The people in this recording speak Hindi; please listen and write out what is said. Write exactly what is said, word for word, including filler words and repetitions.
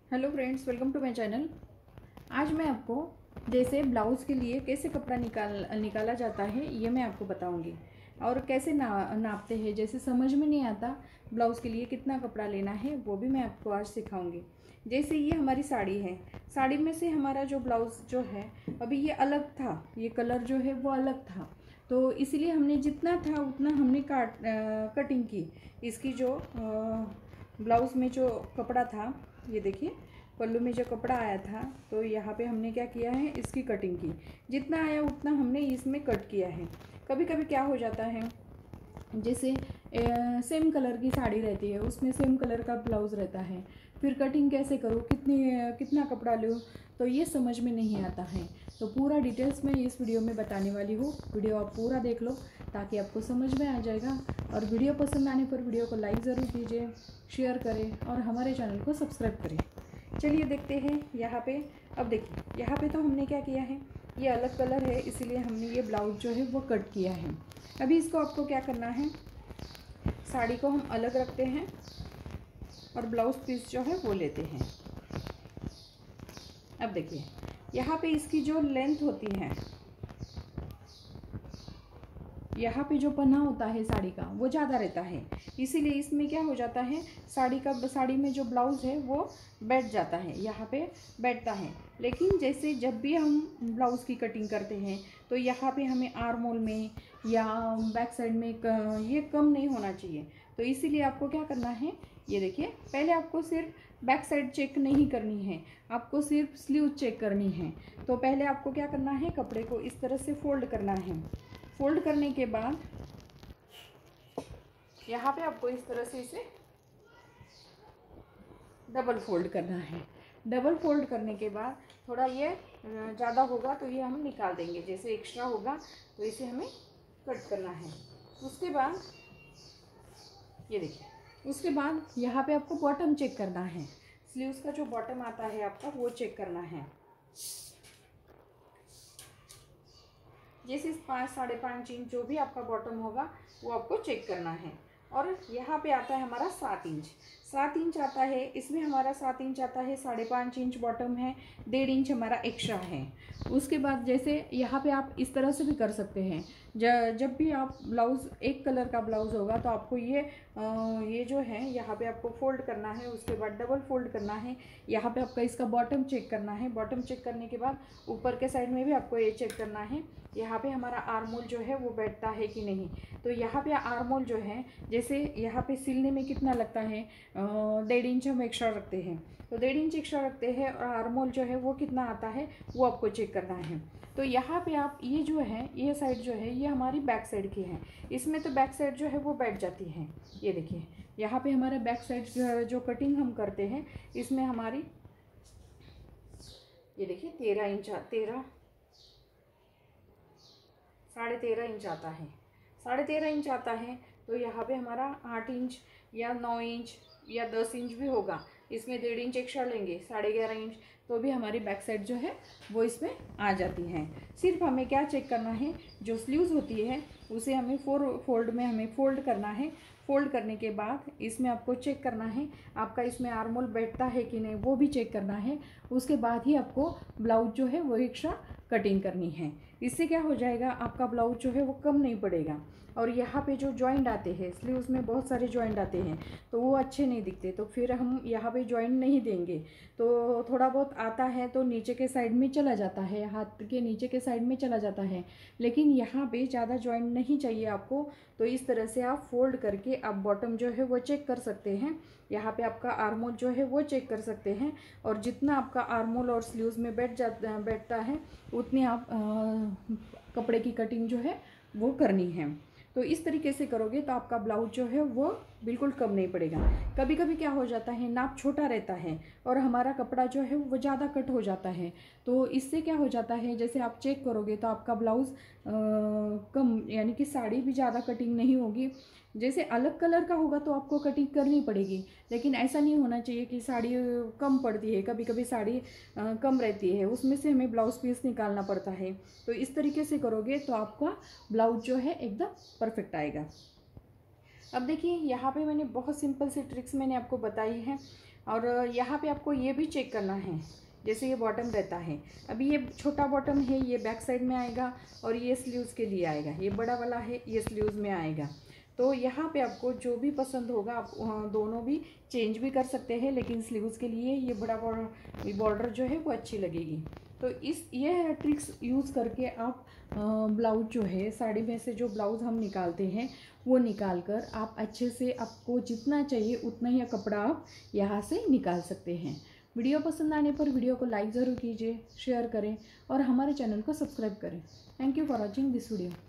Hello friends, welcome to my channel. आज मैं आपको जैसे ब्लाउज़ के लिए कैसे कपड़ा निकाल निकाला जाता है ये मैं आपको बताऊंगी। और कैसे ना नापते हैं, जैसे समझ में नहीं आता ब्लाउज़ के लिए कितना कपड़ा लेना है वो भी मैं आपको आज सिखाऊंगी। जैसे ये हमारी साड़ी है, साड़ी में से हमारा जो ब्लाउज़ जो है अभी ये अलग था, ये कलर जो है वो अलग था, तो इसलिए हमने जितना था उतना हमने काट आ, कटिंग की। इसकी जो ब्लाउज़ में जो कपड़ा था, ये देखिए पल्लू में जो कपड़ा आया था, तो यहाँ पे हमने क्या किया है, इसकी कटिंग की। जितना आया उतना हमने इसमें कट किया है। कभी कभी क्या हो जाता है, जैसे ए, सेम कलर की साड़ी रहती है, उसमें सेम कलर का ब्लाउज़ रहता है, फिर कटिंग कैसे करूँ, कितनी कितना कपड़ा लूँ, तो ये समझ में नहीं आता है। तो पूरा डिटेल्स में इस वीडियो में बताने वाली हूँ। वीडियो आप पूरा देख लो ताकि आपको समझ में आ जाएगा। और वीडियो पसंद आने पर वीडियो को लाइक ज़रूर कीजिए, शेयर करें और हमारे चैनल को सब्सक्राइब करें। चलिए देखते हैं यहाँ पे। अब देखिए यहाँ पे तो हमने क्या किया है, ये अलग कलर है इसीलिए हमने ये ब्लाउज जो है वो कट किया है। अभी इसको आपको क्या करना है, साड़ी को हम अलग रखते हैं और ब्लाउज पीस जो है वो लेते हैं। अब देखिए यहाँ पे इसकी जो लेंथ होती है, यहाँ पे जो पन्ना होता है साड़ी का वो ज़्यादा रहता है, इसीलिए इसमें क्या हो जाता है, साड़ी का साड़ी में जो ब्लाउज़ है वो बैठ जाता है, यहाँ पे बैठता है। लेकिन जैसे जब भी हम ब्लाउज़ की कटिंग करते हैं तो यहाँ पे हमें आर्म होल में या बैक साइड में ये कम नहीं होना चाहिए। तो इसीलिए आपको क्या करना है, ये देखिए पहले आपको सिर्फ बैक साइड चेक नहीं करनी है, आपको सिर्फ स्लीव चेक करनी है। तो पहले आपको क्या करना है, कपड़े को इस तरह से फोल्ड करना है। फोल्ड करने के बाद यहाँ पे आपको इस तरह से इसे डबल फोल्ड करना है। डबल फोल्ड करने के बाद थोड़ा ये ज़्यादा होगा तो ये हम निकाल देंगे, जैसे एक्स्ट्रा होगा तो इसे हमें कट करना है। उसके बाद ये देखिए, उसके बाद यहाँ पे आपको बॉटम चेक करना है, स्लीव्स का जो बॉटम आता है आपका वो चेक करना है। जैसे पाँच साढ़े पाँच इंच जो भी आपका बॉटम होगा वो आपको चेक करना है। और यहाँ पे आता है हमारा सात इंच, सात इंच आता है, इसमें हमारा सात इंच आता है, साढ़े पाँच इंच बॉटम है, डेढ़ इंच हमारा एक्स्ट्रा है। उसके बाद जैसे यहाँ पे आप इस तरह से भी कर सकते हैं, जब भी आप ब्लाउज़ एक कलर का ब्लाउज़ होगा तो आपको ये आ, ये जो है यहाँ पे आपको फोल्ड करना है, उसके बाद डबल फोल्ड करना है। यहाँ पे आपका इसका बॉटम चेक करना है, बॉटम चेक करने के बाद ऊपर के साइड में भी आपको ये चेक करना है, यहाँ पे हमारा आर्म होल जो है वो बैठता है कि नहीं। तो यहाँ पे आर्म होल जो है, जैसे यहाँ पे सिलने में कितना लगता है, डेढ़ इंच हम एक्स्ट्रा रखते हैं, तो डेढ़ इंच एक्स्ट्रा रखते हैं, और आर्म होल जो है वो कितना आता है वो आपको चेक करना है। तो यहाँ पे आप ये जो है, ये साइड जो है ये हमारी बैक साइड की है, इसमें तो बैक साइड जो है वो बैठ जाती है। ये देखिए यहाँ पे हमारे बैक साइड जो कटिंग हम करते हैं इसमें हमारी ये देखिए तेरह इंच तेरह साढ़े तेरह इंच आता है, साढ़े तेरह इंच आता है। तो यहाँ पे हमारा आठ इंच या नौ इंच या दस इंच भी होगा, इसमें डेढ़ इंच एक्स्ट्रा लेंगे, साढ़े ग्यारह इंच, तो भी हमारी बैक साइड जो है वो इसमें आ जाती है। सिर्फ हमें क्या चेक करना है, जो स्लीव्स होती है उसे हमें फोर फोल्ड में हमें फोल्ड करना है। फोल्ड करने के बाद इसमें आपको चेक करना है आपका इसमें आर्म होल बैठता है कि नहीं, वो भी चेक करना है। उसके बाद ही आपको ब्लाउज जो है वो एक्स्ट्रा कटिंग करनी है। इससे क्या हो जाएगा, आपका ब्लाउज जो है वो कम नहीं पड़ेगा। और यहाँ पे जो जॉइंट आते हैं स्लीव्स में, बहुत सारे जॉइंट आते हैं तो वो अच्छे नहीं दिखते, तो फिर हम यहाँ पे जॉइंट नहीं देंगे। तो थोड़ा बहुत आता है तो नीचे के साइड में चला जाता है, हाथ के नीचे के साइड में चला जाता है, लेकिन यहाँ पे ज़्यादा जॉइंट नहीं चाहिए आपको। तो इस तरह से आप फोल्ड करके आप बॉटम जो है वो चेक कर सकते हैं, यहाँ पे आपका आर्म होल जो है वो चेक कर सकते हैं। और जितना आपका आर्म होल और स्लीव्स में बैठ जाता बैठता है उतनी आप आ, कपड़े की कटिंग जो है वो करनी है। तो इस तरीके से करोगे तो आपका ब्लाउज जो है वो बिल्कुल कम नहीं पड़ेगा। कभी कभी क्या हो जाता है, नाप छोटा रहता है और हमारा कपड़ा जो है वो ज़्यादा कट हो जाता है, तो इससे क्या हो जाता है, जैसे आप चेक करोगे तो आपका ब्लाउज़ कम, यानी कि साड़ी भी ज़्यादा कटिंग नहीं होगी। जैसे अलग कलर का होगा तो आपको कटिंग करनी पड़ेगी, लेकिन ऐसा नहीं होना चाहिए कि साड़ी कम पड़ती है, कभी कभी साड़ी आ, कम रहती है, उसमें से हमें ब्लाउज़ पीस निकालना पड़ता है। तो इस तरीके से करोगे तो आपका ब्लाउज जो है एकदम परफेक्ट आएगा। अब देखिए यहाँ पे मैंने बहुत सिंपल सी ट्रिक्स मैंने आपको बताई है। और यहाँ पे आपको ये भी चेक करना है, जैसे ये बॉटम रहता है, अभी ये छोटा बॉटम है, ये बैक साइड में आएगा और ये स्लीव्स के लिए आएगा, ये बड़ा वाला है, ये स्लीव्स में आएगा। तो यहाँ पे आपको जो भी पसंद होगा आप दोनों भी चेंज भी कर सकते हैं, लेकिन स्लीव्स के लिए ये बड़ा बॉर्डर जो है वो अच्छी लगेगी। तो इस ये ट्रिक्स यूज़ करके आप ब्लाउज जो है, साड़ी में से जो ब्लाउज़ हम निकालते हैं वो निकाल कर आप अच्छे से, आपको जितना चाहिए उतना ही कपड़ा आप यहाँ से निकाल सकते हैं। वीडियो पसंद आने पर वीडियो को लाइक ज़रूर कीजिए, शेयर करें और हमारे चैनल को सब्सक्राइब करें। Thank you for watching this video.